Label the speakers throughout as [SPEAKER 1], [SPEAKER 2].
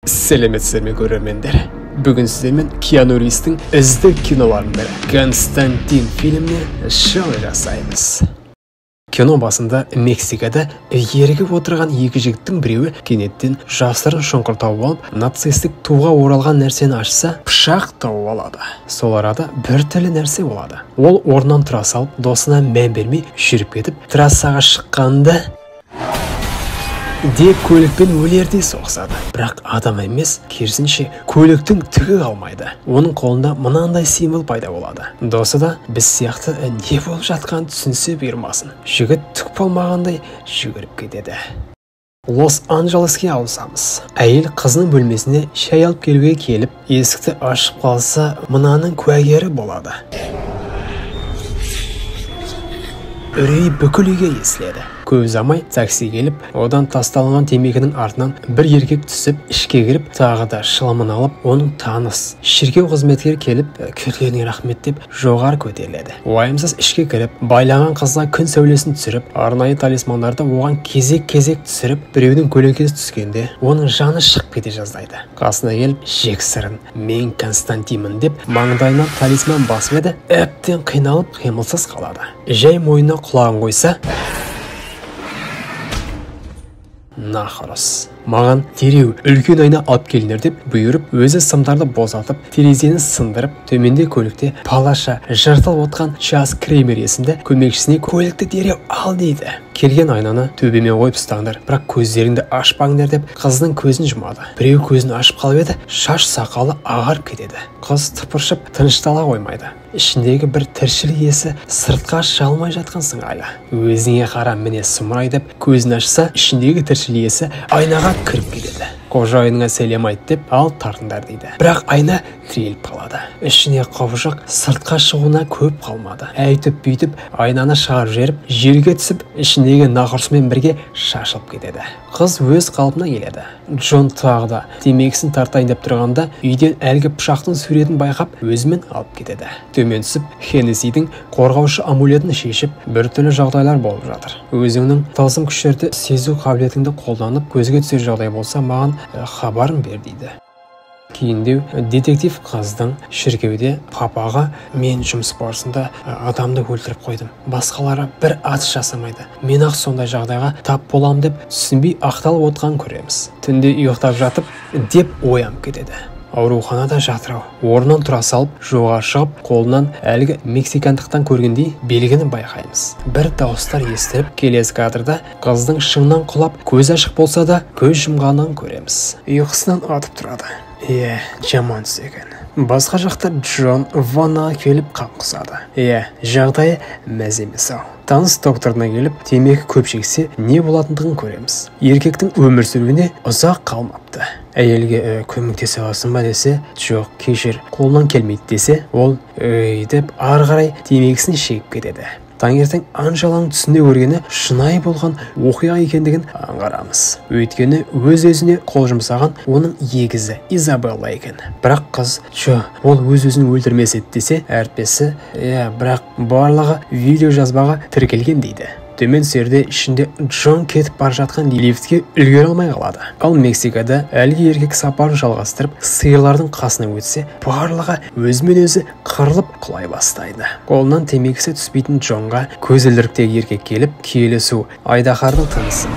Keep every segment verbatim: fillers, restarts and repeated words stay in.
[SPEAKER 1] Сәлеметсіздер ме көрермендер? Бүгін сіздермен Киану Ривзтің үздік киноларының бірі Константин фильміне шоу жасаймыз. Кино басында Мексикада ерігіп отырған екі жігіттің біреуі кенеттен жасырын шұңқыр тауып алып, нацистік туға оралған нәрсені ашса, пышақ тауып алады. Сол арада бір түрлі нәрсе болады. Ол орнынан тұра салып, досына мән бермей жүріп кетіп, трассаға шыққанда де көлікпен өлердей соғысады. Бірақ адам емес, керісінше көліктің түгі қалмайды. Оның қолында мынандай символ пайда болады. Досы да біз сияқты не болып жатқанын түсінсе бұйырмасын. Жігіт түк болмағандай жүгіріп кетеді. Лос-Анджелеске ауысамыз. Әйел қызының бөлмесіне шай алып келуге келіп, есікті ашып қалса, мынаның куәгері болады. Үрей бүкіл үйге естіледі. Көп ұзамай такси келіп, одан тасталынған темекінің артынан бір еркек түсіп, ішке кіріп, тағы да шылымын алып, оның таныс шіркеу қызметкері келіп, келгеніңе рахмет деп жоғары көтеріледі. Уайымсыз ішке кіріп, байлаған қызға күн сәулесін түсіріп, арнайы талисмандарды оған кезек-кезек түсіріп, біреудің көлеңкесі түскенде, оның жаны шығып кете жаздайды. Қасына келіп, жексырын, мен Константинмін деп, маңдайына талисман басып еді, әбден қиналып, қимылсыз қалады. Жай мойнына құлағын қойса, нахұрыс. Маған тереу үлкен айна алып келіңдер деп бұйырып, өзі сымдарды босатып, терезені сындырып, төменде көлікте балаша жыртылып отқан Час Кремер есімді көмекшісіне көлікті дереу ал дейді. Келген айнаны төбеме қойып ұстаңдар, бірақ көздеріңді ашпаңдар деп қыздың көзін жұмады. Біреу көзін ашып қалып еді, шаш сақалы ағарып кетеді. Қыз тыпыршып тыныштала қоймайды. Ішіндегі бір тіршілік иесі сыртқа шалмай жатқан сыңайлы. Өзіңе қара, міне сұмырай деп көзін ашса, ішіндегі тіршілік иесі айнаға кіріп кетеді. Қожайыныңа сәлем айт деп, ал тартыңдар дейді. Бірақ айна тіреліп қалады. Ішіне қобжық сыртқа шығуына көп қалмады. Әйтіп бүйтіп айнаны шығарып жеріп, жерге түсіп, ішіндегі нақұрысымен бірге шашылып кетеді. Қыз өз қалпына келеді. Джон тағы да темекісін тартайын деп тұрғанда, үйден әлгі пышақтың суретін байқап, өзімен алып кетеді. Төмен түсіп, Хеннесидің қорғаушы амулетін шешіп, біртүрлі жағдайлар болып жатыр. Өзіңнің тылсым күштерді сезу қабілетіңді қолданып, көзге түсер жағдай болса, маған хабарын бер дейді. Кейіндеу детектив қыздың шіркеуде папаға мен жұмыс барысында адамды өлтіріп қойдым. Басқалары бір атыс жасамайды. Мен ақ сондай жағдайға тап болам деп түсінбей ақталып отқан көреміз. Түнде ұйықтап жатып деп оянып кетеді. Ауруханада жатыр ау. Орнынан тұра салып, жолға шығып, қолынан әлгі мексикандықтан көргендей белгіні байқаймыз. Бір дауыстар естіріп, келесі кадрда қыздың шыңнан құлап, көз ашық болса да, көз жұмғанын көреміз. Ұйқысынан атып тұрады. Е, жаман түс екен. Басқа жақта Джон ваннаға келіп қамқысады. Е, жағдайы мәз емес ау. Таныс докторына келіп, темекі көп шексе, не болатындығын көреміз. Еркектің өмір сүруіне ұзақ қалмапты. Әйелге ә, көмектесе аласың ба десе, жоқ, кешір, қолынан келмейді десе, ол өй деп ары қарай темекісін шегіп кетеді. Таңертең Анжеланың түсінде көргені шынайы болған оқиға екендігін аңғарамыз. Өйткені өз-өзіне қол жұмсаған оның егізі Изабелла екен. Бірақ қыз, жо, ол өз-өзін өлтірмес еді десе, әріптесі, е, бірақ барлығы видео жазбаға тіркелген дейді. Төмен серде ішінде Джон кетіп бар жатқан лифтке үлгере алмай қалады. Ал Мексикада әлгі еркек сапарын жалғастырып, сиырлардың қасына өтсе, барлығы өзімен өзі қырылып құлай бастайды. Қолынан темекісі түспейтін Джонға көзілдіріктегі еркек келіп, киелі су айдаһардың тынысын,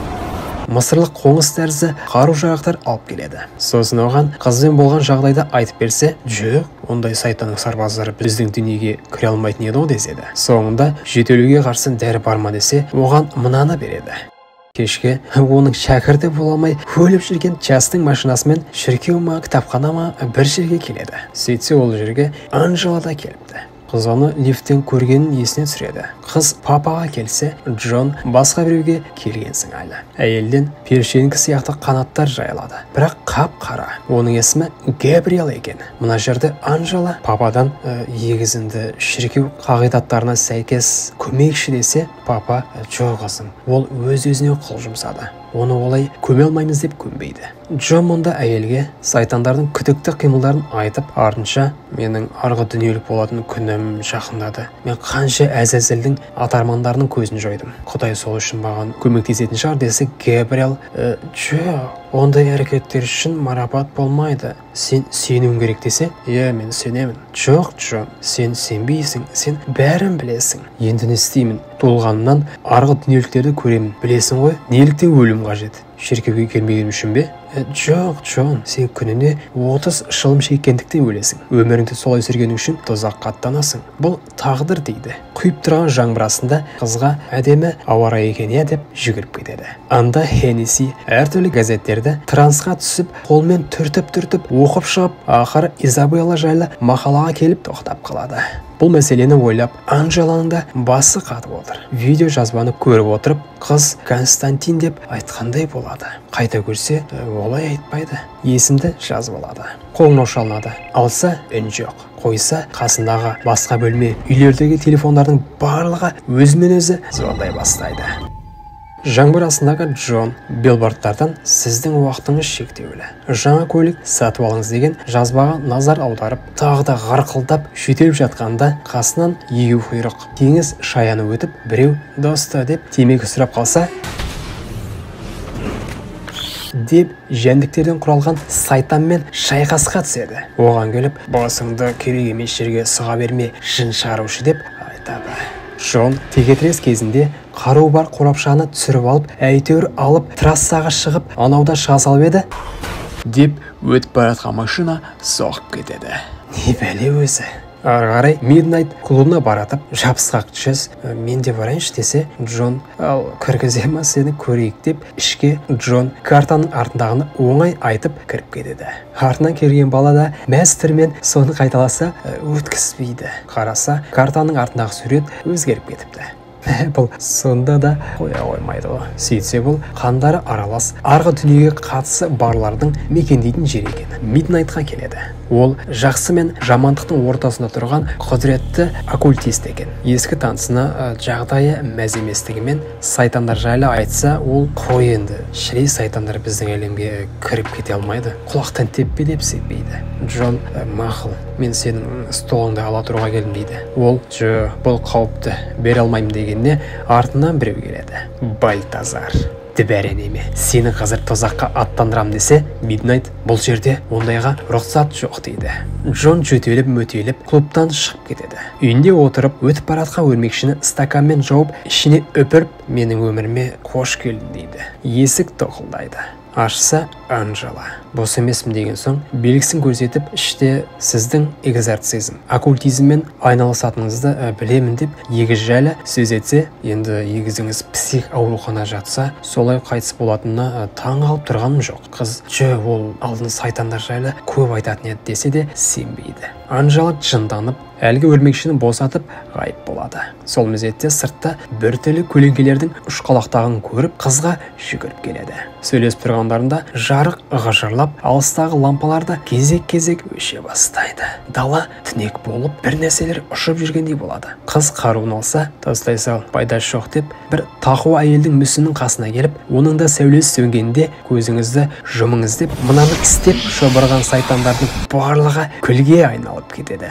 [SPEAKER 1] мысырлық қоңыз тәрізді қару-жарақтар алып келеді. Сосын оған қызбен болған жағдайда айтып берсе, жоқ, ондай сайтанның сарбаздары біздің дүниеге кіре алмайтын еді ғой деседі. Соңында жөтелуге қарсы дәрі бар ма десе, оған мынаны береді. Кешке оның шәкірті бола алмай өліп жүрген Частың машинасымен шіркеу ма, кітапхана ма бір жерге келеді. Сөйтсе ол жерге Анжела да келіпті. Қыз оны лифттен көргенін есіне түсіреді. Қыз папаға келсе, Джон басқа біреуге келген сыңайлы. Әйелден першенкі сияқты қанаттар жайылады. Бірақ қап-қара. Оның есімі Габриэл екен. Мына жерде Анжела пападан ә, егізінді шіркеу қағидаттарына сәйкес көмекші десе, папа, жоқ қызым, ол өз-өзіне қол жұмсады. Оны олай көме алмаймыз деп көнбейді. Джон мұнда әйелге сайтандардың күдікті қимылдарын айтып, артынша менің арғы дүниелік болатын күнім жақындады. Мен қанша әзәзілдің атармандарының көзін жойдым. Құдай сол үшін маған көмектесетін шығар десе, Габриэл, «Жоқ, ондай әрекеттер үшін марапат болмайды. Сен сенуің керек десе, иә, мен сенемін. Жоқ, Джон, сен сенбейсің, сен бәрін білесің. Енді не істеймін? Туылғанымнан арғы дүниеліктерді көремін. Білесің ғой, неліктен өлім қажет? Шіркеуге келмегенім үшін бе? Ә, жоқ, Джон, сен күніне отыз шылым шеккендіктен өлесің. Өміріңді солай сүргенің үшін тозаққа аттанасың. Бұл тағдыр дейді. Құйып тұрған жаңбыр астында қызға әдемі ауа райы екен иә деп жүгіріп кетеді. Анда Хеннесси әртүрлі газеттерді трансқа түсіп, қолмен түртіп-түртіп оқып шығып, ақыры Изабелла жайлы мақалаға келіп тоқтап қалады. Бұл мәселені ойлап, Анжеланың да басы қатып отыр. Видео жазбаны көріп отырып, қыз Константин деп айтқандай болады. Қайта көрсе, олай айтпайды. Есімді жазып алады. Қоңырау шалынады. Алса үн жоқ. Қойса қасындағы басқа бөлме, үйлердегі телефондардың барлығы өзімен өзі звондай бастайды. Жаңбыр астындағы Джон билбордтардан сіздің уақытыңыз шектеулі. Жаңа көлік сатып алыңыз деген жазбаға назар аударып, тағы да ғарқылдап жөтеліп жатқанда қасынан егеу құйрық теңіз шаяны өтіп, біреу досты деп темекі сұрап қалса, деп жәндіктерден құралған сайтанмен шайқасқа түседі. Оған келіп, басыңды керек емес жерге сұға берме, жын шығарушы деп айтады. Джон текетірес кезінде қару бар қорапшаны түсіріп алып, әйтеуір алып трассаға шығып, анауда шыға салып еді деп өтіп бара жатқан машина соғып кетеді. Не бәле өзі? Ары қарай Midnight клубына баратып, жабысқақ түсес, мен де барайыншы десе, Джон, ал кіргізе ма сені көрейік деп, ішке Джон картаның артындағыны оңай айтып кіріп кетеді. Артынан келген бала да мәстірмен соны қайталаса өткізбейді. Қараса, картаның артындағы сурет өзгеріп кетіпті. Бұл сонда да қоя қоймайды ғой. Сөйтсе бұл қандары аралас, арғы дүниеге қатысы барлардың мекендейтін жер екен. Midnightқа келеді. Ол жақсы мен жамандықтың ортасында тұрған құдіретті оккультист екен. Ескі танысына жағдайы мәз еместігімен сайтандар жайлы айтса, ол қой енді. Шірей сайтандар біздің әлемге кіріп кете алмайды. Құлақтан теппе деп сеппейді. Джон, мақұл, мен сенің столыңды ала тұруға келдім дейді. Ол, жо, бұл қауіпті, бере алмаймын дегенне артынан біреу келеді. Бальтазар. Дібәрене, сені қазір тозаққа аттандырам десе, Midnight бұл жерде ондайға рұқсат жоқ дейді. Джон жөтеліп мөтеліп клубтан шығып кетеді. Үйінде отырып өтіп баратқан өрмекшіні стаканмен жауып, ішіне өпіріп, менің өміріме қош келдің дейді. Есік тоқылдайды. Ашса Анжела. Бос емесім деген соң белгісін көрсетіп, іште сіздің экзорцизм, оккультизммен айналысатыныңызды білемін деп егіз жайлы сөз етсе, енді егізіңіз псих аурухана жатса, солай қайтыс болатынына таң қалып тұрғаным жоқ. Қыз, жө, ол алдын сайтандар жайлы көп айтатын еді десе де сенбейді. Анжела жынданып, әлгі өрмекшіні босатып ғайып болады. Сол мезетте сыртта бір түрлі көлеңкелердің ұшқалақтағын көріп, қызға жүгіріп келеді. Сөйлесіп тұрғандарында жарық ғажарлап, алыстағы лампаларда кезек-кезек өше бастайды. Дала түнек болып, бір нәрселер ұшып жүргендей болады. Қыз қаруын алса, тастай сал, пайдасы жоқ деп, бір тақуа әйелдің мүсінінің қасына келіп, оның да сәулесі сөнгенде көзіңізді жұмыңыз деп, мынаны істеп шобырған сайтандардың барлығы күлге айналып кетеді.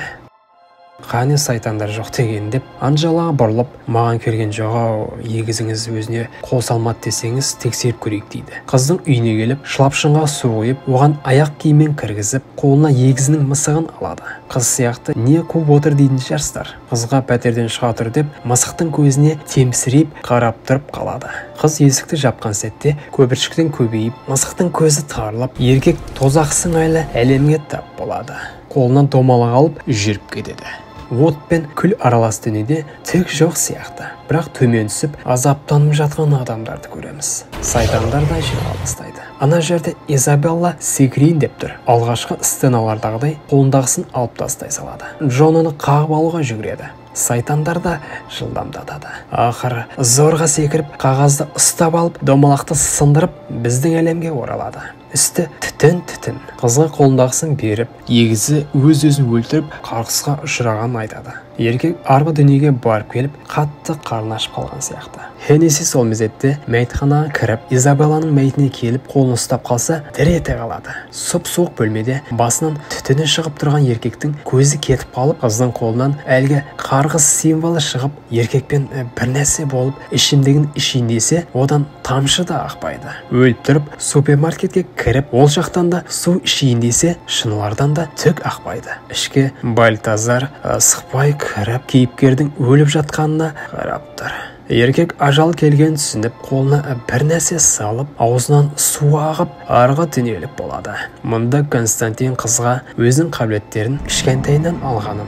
[SPEAKER 1] Қане сайтандар жоқ деген деп, Анжелаға бұрылып, маған келген жоға егізіңіз өзіне қол салмады десеңіз тексеріп көрейік дейді. Қыздың үйіне келіп, шылапшынға су құйып, оған аяқ киіммен кіргізіп, қолына егізінің мысығын алады. Қыз сияқты не қуып отыр дейтін шығарсыздар. Қызға пәтерден шыға тұр деп, мысықтың көзіне темсірейіп қарап тұрып қалады. Қыз есікті жапқан сәтте көпіршіктен көбейіп, мысықтың көзі тарылып, еркек тозақ сыңайлы әлемге тап болады. Қолынан домалақ алып жүріп кетеді. От пен күл аралас дүниеде түк жоқ сияқты. Бірақ төмен түсіп, азаптанып жатқан адамдарды көреміз. Сайтандар да жиыла бастайды. Ана жерде Изабелла секірейін деп тұр. Алғашқы сценалардағыдай қолындағысын алып тастай салады. Джон оны қағып алуға жүгіреді. Сайтандар да жылдамдатады. Ақыры зорға секіріп, қағазды ұстап алып, домалақты сындырып, біздің әлемге оралады. істі түтін-түтін. Қызға қолындағысын беріп, егізі өз-өзін өлтіріп, қарғысқа ұшырағанын айтады. Еркек арғы дүниеге барып келіп, қатты қарны ашып қалған сияқты. Хеннеси сол мезетте мәйітханаға кіріп, Изабелланың мәйітіне келіп, қолын ұстап қалса, дір ете қалады. Сұп-суық бөлмеде басынан түтіні шығып тұрған еркектің көзі кетіп қалып, қыздың қолынан әлгі қарғыс символы шығып, еркекпен бір нәрсе болып, ішімдігін ішейін десе, одан тамшы да ақпайды. Өліп тұрып, супермаркетке кіріп, ол жақтан да су ішейін десе, шынылардан да түк ақпайды. Ішке Бальтазар сықпай кіріп, кейіпкердің өліп жатқанына қарап тұр. Еркек ажал келген түсініп, қолына бір нәрсе салып, аузынан су ағып, арғы дүниелік болады. Мұнда Константин қызға өзінің қабілеттерін кішкентайынан алғанын.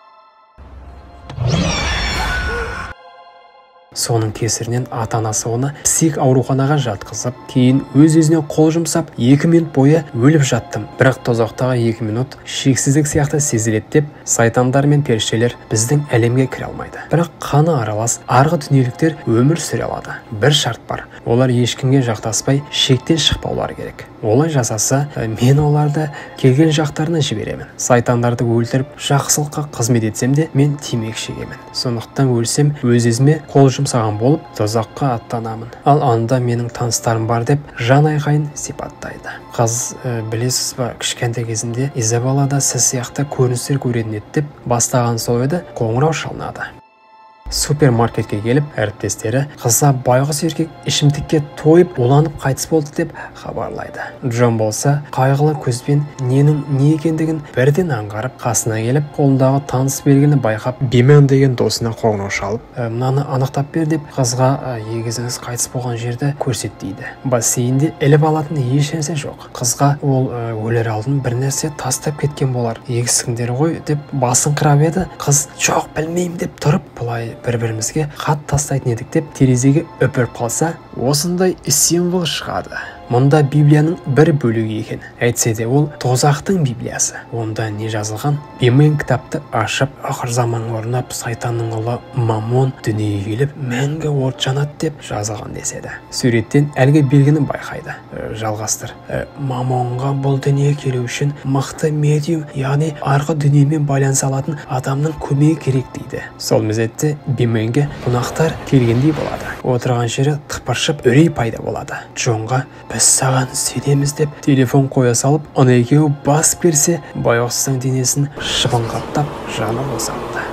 [SPEAKER 1] Соның кесірінен ата-анасы оны псих ауруханаға жатқызып, кейін өз-өзіне қол жұмсап, екі минут бойы өліп жаттым. Бірақ тозақтағы екі минут шексіздік сияқты сезіледі деп, сайтандар мен періштелер біздің әлемге кіре алмайды. Бірақ қаны аралас арғы дүниеліктер өмір сүре алады. Бір шарт бар. Олар ешкімге жақтаспай, шектен шықпаулары керек. Олай жасаса, мен оларды келген жақтарына жіберемін. Сайтандарды өлтіріп, жақсылыққа қызмет етсем де, мен темекі шегемін. Сондықтан өлсем, өз-өзіме қол жұмсаған болып, тозаққа аттанамын. Ал анда менің таныстарым бар деп, жан айқайын сипаттайды. Қыз, ә, білесіз ба, кішкентай кезінде Изабеллада сіз сияқты көріністер көретін еді деп бастаған сол еді, қоңырау шалынады. Супермаркетке келіп, әріптестері қызға байғұс еркек ішімдікке тойып, уланып қайтыс болды деп хабарлайды. Джон болса, қайғылы көзбен ненің не екендігін бірден аңғарып, қасына келіп, қолындағы таныс белгіні байқап, Бимен деген досына қоңырау шалып, мынаны анықтап бер деп, қызға егізіңіз қайтыс болған жерді көрсет дейді. Бассейнде іліп алатын еш нәрсе жоқ. Қызға ол өлер алдын бір нәрсе тастап кеткен болар. Егізсіңдер ғой деп басын қырап еді, қыз жоқ білмеймін деп тұрып, бұлай бір-бірімізге хат тастайтын едік деп терезеге үпіріп қалса, осындай символ шығады. Мұнда Библияның бір бөлігі екен. Әйтсе де ол тозақтың Библиясы. Онда не жазылған? Бимен кітапты ашып, ақыр заман орнап, сайтанның ұлы Мамон дүниеге келіп, мәңгі от жанады деп жазылған деседі. Суреттен әлгі белгіні байқайды. Ә, жалғастыр. Ә, Мамонға бұл дүние келу үшін мықты медиум, яғни арғы дүниемен байланыса алатын адамның көмегі керек дейді. Сол мезетте Бименге қонақтар келгендей болады. Отырған жері тыпыршып, үрей пайда болады. Джонға біз саған сенеміз деп телефон қоя салып, оны екеуі бас берсе, байғұстың денесін шыбынғаттап жаны босанды.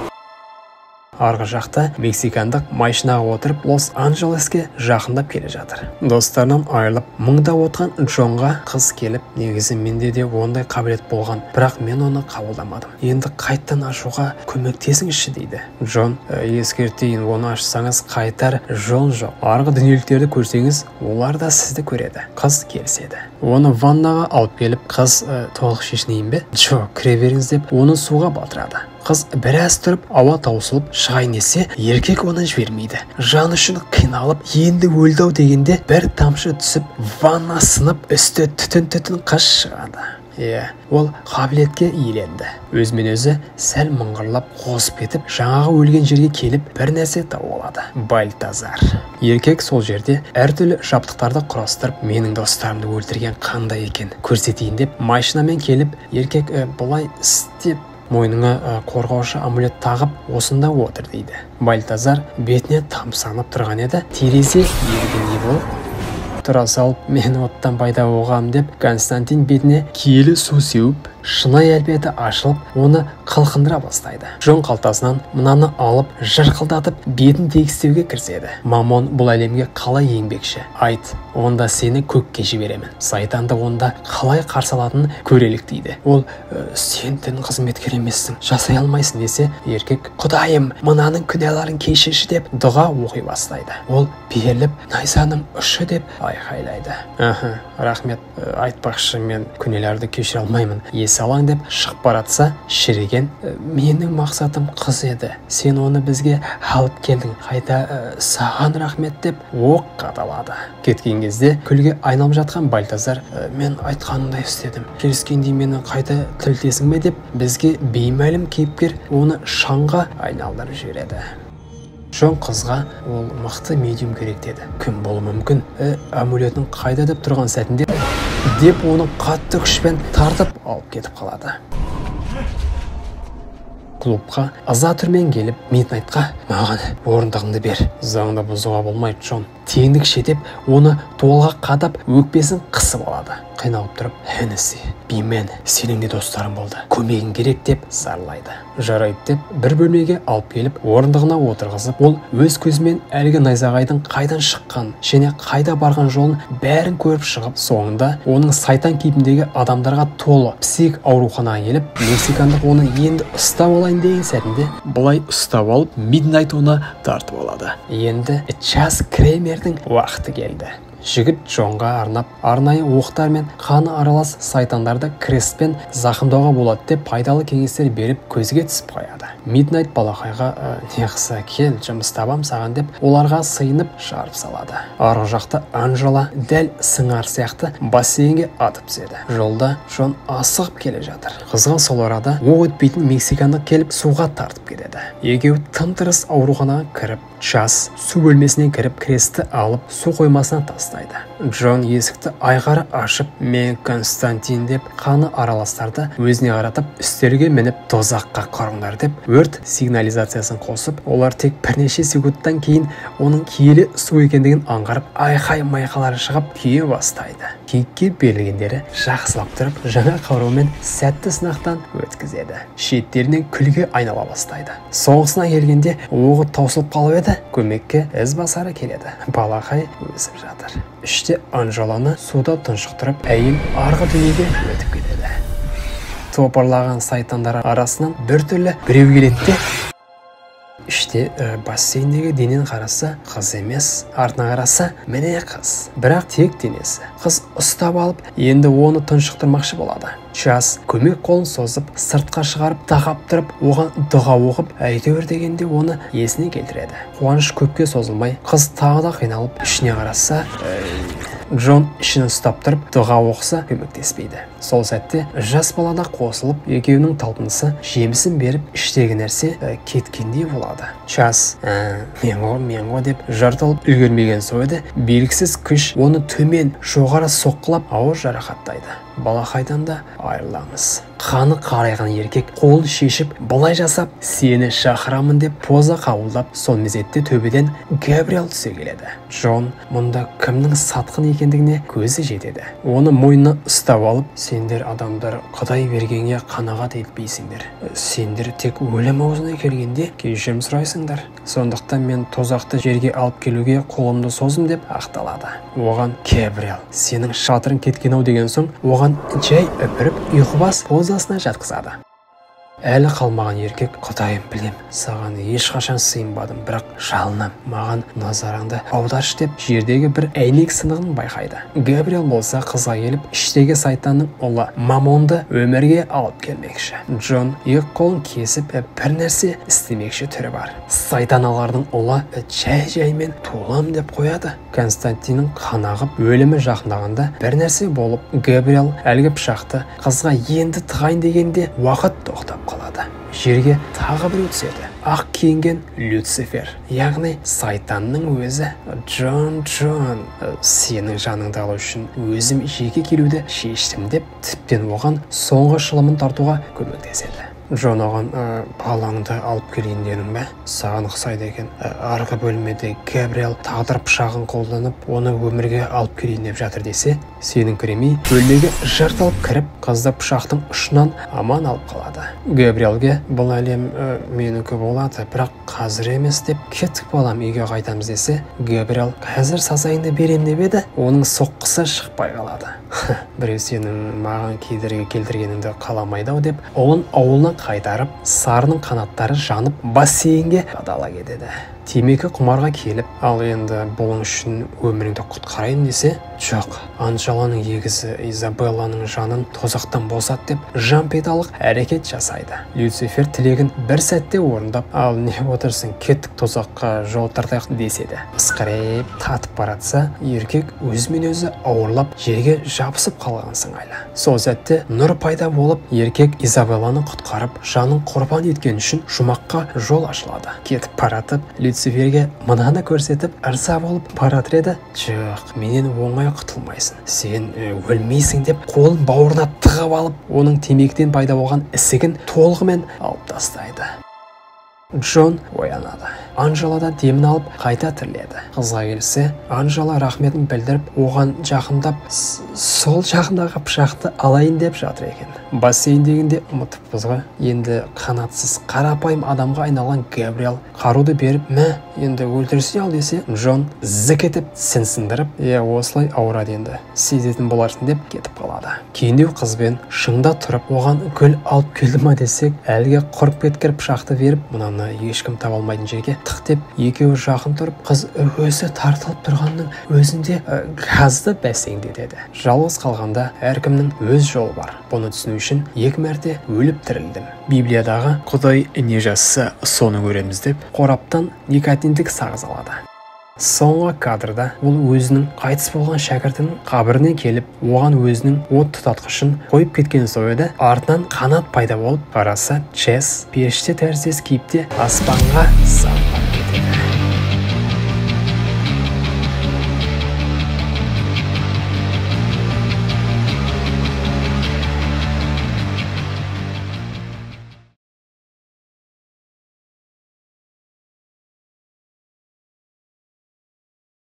[SPEAKER 1] Арғы жақта мексикандық машинаға отырып Лос-Анджелеске жақындап келе жатыр. Достарынан айырылып, мұңда отқан Джонға қыз келіп, негізі менде де ондай қабілет болған, бірақ мен оны қабылдамадым. Енді қайттан ашуға көмектесіңізші дейді. Джон, ескертейін, оны ашсаңыз қайтар жол жоқ. Арғы дүниеліктерді көрсеңіз, олар да сізді көреді. Қыз келіседі. Оны ваннаға алып келіп, қыз толық шешінейін бе? Джо, кіре беріңіз деп, оны суға батырады. Қыз біраз тұрып, ауа таусылып, шығайын десе, еркек оны жібермейді. Жан үшін қиналып, енді өлді-ау дегенде бір тамшы түсіп, ванна сынып, үсті түтін-түтін қыз шығады. Е, ол қабілетке иеленді. Өзімен өзі сәл мыңғырлап қосып кетіп, жаңағы өлген жерге келіп, бір нәрсе тауып алады. Бальтазар. Еркек сол жерде әртүрлі жабдықтарды құрастырып, менің достарымды өлтірген қандай екен көрсетейін деп, машинамен келіп, еркек ә, бұлай істеп, мойныңа қорғаушы амулет тағып, осында отыр дейді. Бальтазар бетіне тамсанып тұрған еді, терезе ерігендей болып тұра салып, мен оттан пайда болғам деп, Константин бетіне киелі су сеуіп, шынай әлпеті ашылып, оны қылқындыра бастайды. Джон қалтасынан мынаны алып, жырқылдатып, бетін тегістеуге кіріседі. Мамон бұл әлемге қалай еңбекші? Айт, онда сені көкке жіберемін. Сайтанды онда қалай қарсы алатынын көрелік дейді. Ол, сен дін қызметкер емессің, жасай алмайсың десе, еркек, Құдайым, мынаның күнәларын кешірші деп дұға оқи бастайды. Ол беріліп, найзаның ұшы деп айқайлайды. Аха, рахмет, айтпақшы, мен күнәларды кешіре алмаймын. Салаң деп шығып баратса, шіреген, менің мақсатым қыз еді, сен оны бізге алып келдің, қайта саған рахмет деп оқ қадалады. Кеткен кезде күлге айналып жатқан Бальтазар, мен айтқанымдай істедім, келіскендей мені қайта тілтесің бе деп, бізге беймәлім кейіпкер оны шаңға айналдырып жібереді. Джон қызға ол мықты медиум керек деді. Кім болуы мүмкін? Ә, амулетің қайда деп тұрған сәтінде деп оны қатты күшпен тартып алып кетіп қалады. Клубқа ыза түрмен келіп Миднайтқа маған орындығыңды бер. Заңды бұзуға болмайды, Джон. Теңдік шетеп, оны толға қадап өкпесін қысып алады. Қиналып тұрып, Хеннесси, Бимен, сенің де достарың болды. Көмегің керек деп зарлайды. Жарайды деп бір бөлмеге алып келіп, орындығына отырғызып, ол өз көзімен әлгі найзағайдың қайдан шыққан және қайда барған жолын бәрін көріп шығып, соңында оның сайтан кейпіндегі адамдарға толы псих ауруханаға келіп, мексикандық оны енді ұстап алайын деген сәтінде бұлай ұстап алып, Миднайт оны тартып алады. Енді Чаз Кремердің уақыты келді. Жігіт Джонға арнап арнайы оқтар мен қаны аралас сайтандарды крестпен зақымдауға болады деп пайдалы кеңестер беріп көзге түсіп қояды. Миднайт балақайға не қыса кел, жұмыс табам саған деп оларға сыйынып жарып салады. Арғы жақта Анжела дәл сыңар сияқты бассейнге атып түседі. Жолда Джон асығып келе жатыр. Қызға сол арада оқ өтпейтін мексикандық келіп суға тартып кетеді. Екеуі тым-тырыс ауруханаға кіріп, Час су бөлмесіне кіріп крестті алып су қоймасына тастайды. Джон есікті айғары ашып, мен Константин деп қаны араластарды өзіне қаратып, үстелге мініп тозаққа қарыңдар деп өрт сигнализациясын қосып, олар тек бірнеше секундтан кейін оның киелі су екендігін аңғарып, айқай майқалары шығып күйе бастайды. Киікке берілгендері жақсылап тұрып, жаңа қарумен сәтті сынақтан өткізеді. Шеттерінен күлге айнала бастайды. Соғысына келгенде оғы таусылып қалып еді, көмекке із басары келеді. Балақай өсіп жатыр. Іште Анжеланы суда тұншықтырып, әйел арғы дүниеге өтіп кетеді. Топырлаған сайтандар арасынан бір түрлі біреу келеді. Іште ә, бассейндегі денен қараса қыз емес, артына қараса міне қыз, бірақ тек денесі. Қыз ұстап алып, енді оны тұншықтырмақшы болады. Час көмек қолын созып, сыртқа шығарып, тақап тұрып, оған дұға оқып, әйтеуір дегенде оны есіне келтіреді. Қуаныш көпке созылмай, қыз тағы да қиналып, ішіне қараса, Джон ішін ұстап тұрып, дұға оқыса көмектеспейді. Сол сәтте жас балада қосылып, екеуінің талпынысы жемісін беріп, іштегі нәрсе ә, кеткендей болады. Час, ә, мен ғой, мен ғой деп жартылып үлгермеген сойды, белгісіз күш оны төмен, жоғары соққылап ауыр жарақаттайды. Балақайдан да айырыламыз. Қаны қарайған еркек қолын шешіп, былай жасап, сені шақырамын деп поза қабылдап, сол мезетте төбеден Габриэл түсе келеді. Джон мұнда кімнің сатқын екендігіне көзі жетеді. Оны мойнына ұстап алып, сендер адамдар Құдай бергенге қанағат етпейсіңдер. Сендер тек өлім аузына келгенде кешірім сұрайсыңдар. Сондықтан мен тозақты жерге алып келуге қолымды созым деп ақталады. Оған Габриэл, сенің шатырың кеткен-ау деген соң, оған жай өпіріп ұйқыбас позасына жатқызады. Әлі қалмаған еркек, Құдайым білем, саған ешқашан сыйынбадым, бірақ жалынам, маған назарыңды аударшы деп жердегі бір әйнек сынығын байқайды. Габриэл болса қызға келіп, іштегі сайтанның ұлы Мамонды өмірге алып келмекші. Джон екі қолын кесіп, бір нәрсе істемекші түрі бар. Сайтаналардың ұлы жай-жаймен туылам деп қояды. Константиннің қанағып, өлімі жақындағанда бір нәрсе болып, Габриэл әлгі пышақты қызға енді тығайын дегенде уақыт тоқтап қалады. Жерге тағы бір өтседі. Ақ киінген Люцифер, яғни сайтанның өзі. Джон, Джон, сенің жаныңды алу үшін өзім жеке келуді шештім деп, тіптен оған соңғы шылымын тартуға көмектеседі. Джон оған балаңды алып келейін дедің бе? Саған ұқсайды екен. Арғы бөлмеде Габриэл тағдыр пышағын қолданып, оны өмірге алып келейін деп жатыр десе, сенің кіремей бөлмеге жартылып кіріп, қызды пышақтың ұшынан аман алып қалады. Габриэлге бұл әлем менікі болады, бірақ қазір емес деп, кеттік балам, үйге қайтамыз десе, Габриэл қазір сазайынды берем деп еді, оның соққысы шықпай қалады. Біреу сенің маған кедергі келтіргеніңді қаламайды-ау деп, ұлын ауылына қайтарып, сарының қанаттары жанып, бассейнге қадала кетеді. Темекі құмарға келіп, ал енді бұның үшін өміріңді құтқарайын десе, Жоқ, Анжеланың егізі Изабелланың жанын тозақтан босат деп жан-педалық әрекет жасайды. Люцифер тілегін бір сәтте орындап, ал не отырсың, кеттік тозаққа жол тартайық деседі. Ысқырайып татып баратса, еркек өзімен өзі ауырлап жерге жабысып қалған сыңайлы. Сол сәтте нұр пайда болып, еркек Изабелланы құтқарып, жанын құрбан еткен үшін жұмаққа жол ашылады. Кетіп баратып, Люциферге мынаны көрсетіп, ырза болып баратыр еді. Жоқ, менен оңай құтылмайсың, сен өлмейсің деп қолын бауырына тығып алып, оның темекіден пайда болған ісігін толығымен алып тастайды. Джон оянады. Анжеладан демін алып қайта тіріледі. Қызға келсе, Анжела рахметін білдіріп, оған жақындап, сол жақындағы пышақты алайын деп жатыр екен. Бассейндегінде ұмытыппыз ғой. Енді қанатсыз қарапайым адамға айналған Габриэл қаруды беріп, мә, енді өлтірсе ал десе, Джон зік етіп сінсіндіріп, е, осылай ауырады енді, сезетін боларсың деп кетіп қалады. Кейіндеу қызбен шыңда тұрып, оған гүл алып келді ма десек, әлге құрып кеткен пышақты беріп, мұнаны ешкім таба алмайтын жерге тық деп екеуі жақын тұрып, қыз өзі тартылып тұрғанның өзінде газды бәсеңдетеді. Жалғыз қалғанда әркімнің өз жолы бар. Бұны түсіну үшін екі мәрте өліп тірілдім. Библиядағы Құдай не жазса соны көреміз деп қораптан никотиндік сағыз алады. Соңғы кадрда ол өзінің қайтыс болған шәкіртінің қабіріне келіп, оған өзінің от тұтатқышын қойып кеткен сойды, артынан қанат пайда болып, қараса Чес періште тәріздес кейіпте аспанға сап